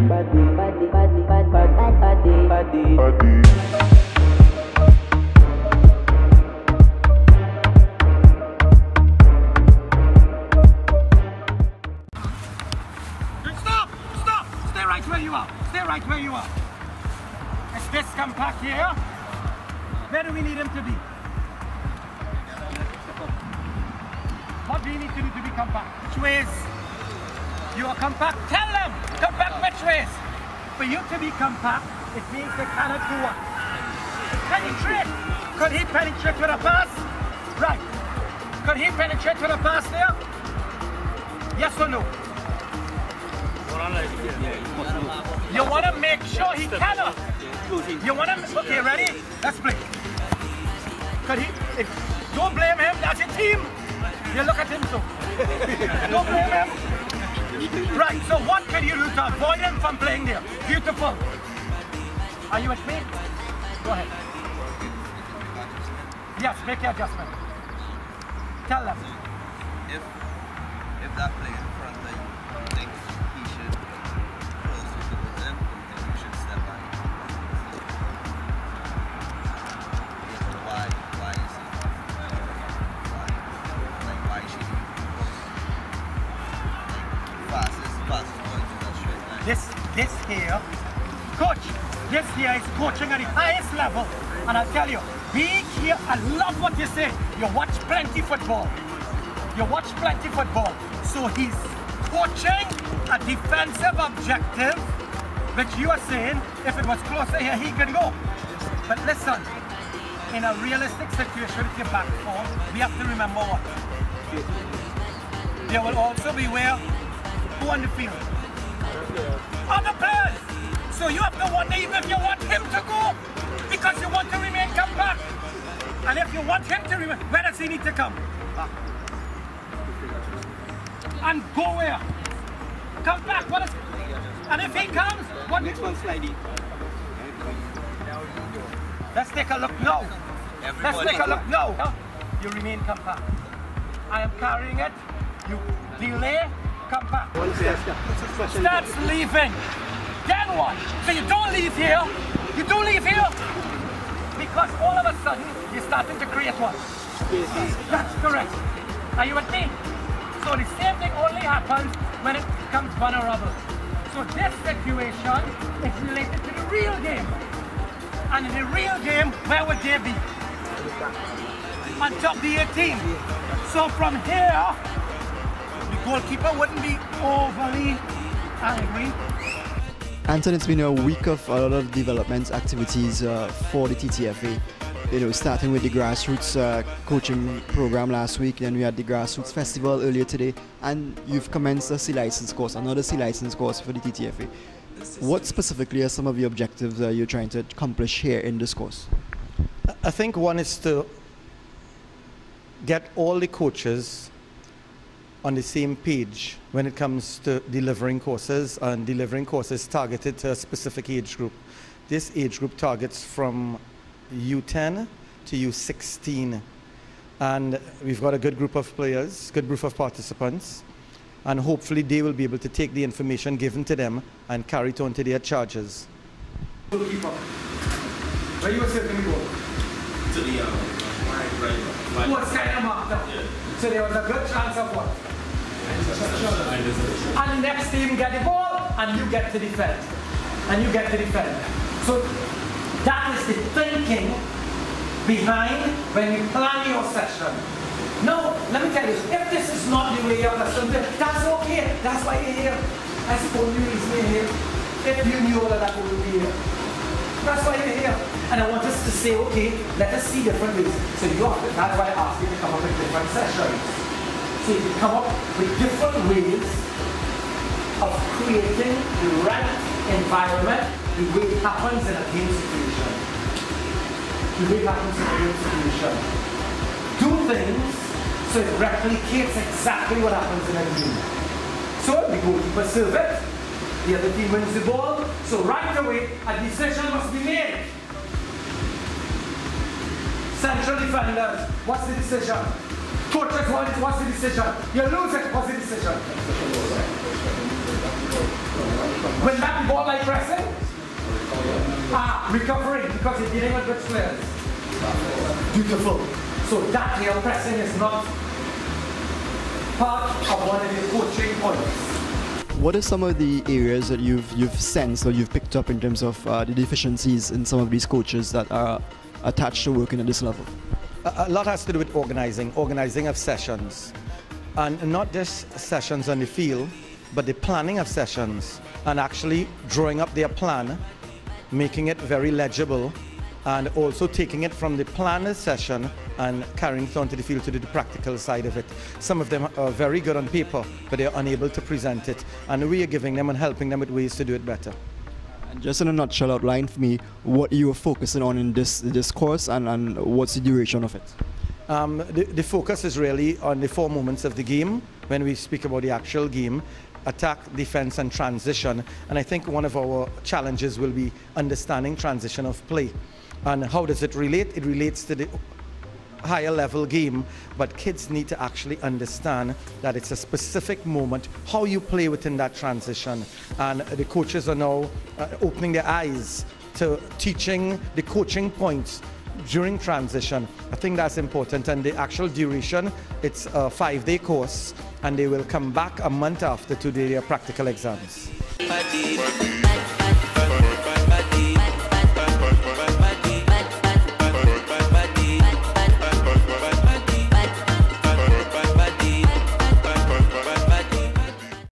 Stop! Stay right where you are. Stay right where you are. Is this compact here? Where do we need him to be? What do you need to do to be compact? Which ways? You are compact. Tell them! Compact which ways? For you to be compact, it means they cannot do what? Penetrate! Could he penetrate with a pass? Right. Could he penetrate with a pass there? Yes or no? You want to make sure he cannot. You want to, okay, ready? Let's play. Could he, don't blame him, that's your team. You look at him so. Don't blame him. Right, so what can you do to avoid him from playing there? Beautiful. Are you with me? Go ahead. Yes, make your adjustment. Tell them. If that player in front of you thinks he should close with him, then you should step back. Why is he? Why should he? Fastest going to that straight line. This here, coach, this here is coaching at the highest level. And I'll tell you, being here, I love what you say. You watch plenty football. You watch plenty football. So he's coaching a defensive objective, which you are saying, if it was closer here, he could go. But listen, in a realistic situation with your back four, we have to remember what? There will also be where? Who on the field? Other players. So you have to wonder even if you want him to go, because you want to remain compact. And if you want him to remain, where does he need to come? And go where? Come back. What is? And if he comes, what? Next one, sliding. Let's take a look now. Let's take a look now. You remain compact. I am carrying it. You delay, compact. Starts leaving. Then what? So you don't leave here. You don't leave here. Because all of a sudden, you're starting to create what? That's correct. Are you with me? So the same thing only happens when it becomes vulnerable. So this situation is related to the real game. And in the real game, where would they be? On top the 18. So from here, the goalkeeper wouldn't be overly angry. Anton, it's been a week of a lot of development activities for the TTFA. You know, starting with the grassroots coaching program last week, then we had the grassroots festival earlier today, and you've commenced a C license course, another C license course for the TTFA. What specifically are some of the objectives you're trying to accomplish here in this course? I think one is to get all the coaches on the same page when it comes to delivering courses, and delivering courses targeted to a specific age group. This age group targets from U10 to U16, and we've got a good group of players, good group of participants, and hopefully they will be able to take the information given to them and carry it on to their charges. Goalkeeper, where you were sitting the goal? To the right. Who was kind of marked up? Yeah. So there was a good chance of what? And the next team get the ball, and you get to defend. And you get to defend. So that is the thinking behind when you plan your session. No, let me tell you, if this is not the way you're accustomed to, that's okay. That's why you're here. I suppose you reason here. If you knew all of that would be here. That's why you're here. And I want us to say, okay, let us see different ways. So you have to, that's why I asked you to come up with different sessions. So you come up with different ways of creating the right environment, the way it happens in a game situation. The way it happens in a game situation. Do things so it replicates exactly what happens in a game. So the goalkeeper serves it, the other team wins the ball, so right away a decision must be made. Central defenders, what's the decision? Coaches, what's the decision? You lose it, what's the decision? Win back the ball. recovering because you're dealing with good players. Beautiful. So that tail pressing is not part of one of your coaching points. What are some of the areas that you've sensed or you've picked up in terms of the deficiencies in some of these coaches that are attached to working at this level? A lot has to do with organizing of sessions, and not just sessions on the field, but the planning of sessions and actually drawing up their plan, making it very legible, and also taking it from the planner session and carrying it onto the field to do the practical side of it. Some of them are very good on paper, but they are unable to present it, and we are giving them and helping them with ways to do it better. And just in a nutshell, outline for me what you are focusing on in this course and what's the duration of it. The focus is really on the 4 moments of the game when we speak about the actual game: attack, defense, and transition. And I think one of our challenges will be understanding transition of play. And how does it relate? It relates to the higher level game, but kids need to actually understand that it's a specific moment, how you play within that transition. And the coaches are now opening their eyes to teaching the coaching points during transition. I think that's important. And the actual duration, it's a 5-day course, and they will come back a month after to do their practical exams.